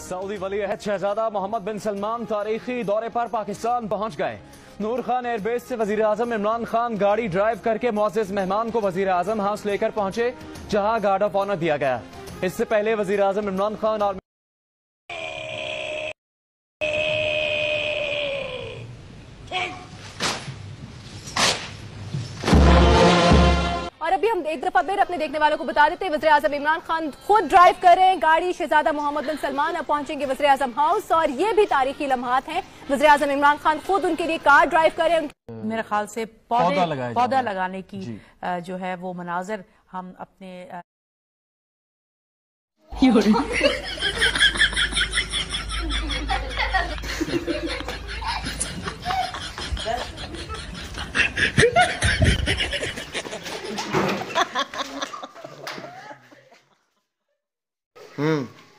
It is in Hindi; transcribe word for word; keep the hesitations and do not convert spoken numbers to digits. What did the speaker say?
सऊदी वली अहद शहजादा मोहम्मद बिन सलमान तारीखी दौरे पर पाकिस्तान पहुंच गए। नूर खान एयरबेस से वजीर आजम इमरान खान गाड़ी ड्राइव करके मुअज़्ज़ज़ मेहमान को वजीर आजम हाउस लेकर पहुंचे, जहां गार्ड ऑफ ऑनर दिया गया। इससे पहले वजीर आजम इमरान खान और और अभी हम एक दफा फिर अपने देखने वालों को बता देते हैं, वज़ीर आज़म इमरान खान खुद ड्राइव कर रहे हैं गाड़ी। शहजादा मोहम्मद बिन सलमान अब पहुंचेंगे वज़ीर आज़म हाउस और ये भी तारीखी लम्हात हैं। वज़ीर आज़म इमरान खान खुद उनके लिए कार ड्राइव कर रहे हैं। मेरे ख्याल से पौधे पौधा लगाने की जो है वो मनाजर हम अपने हम्म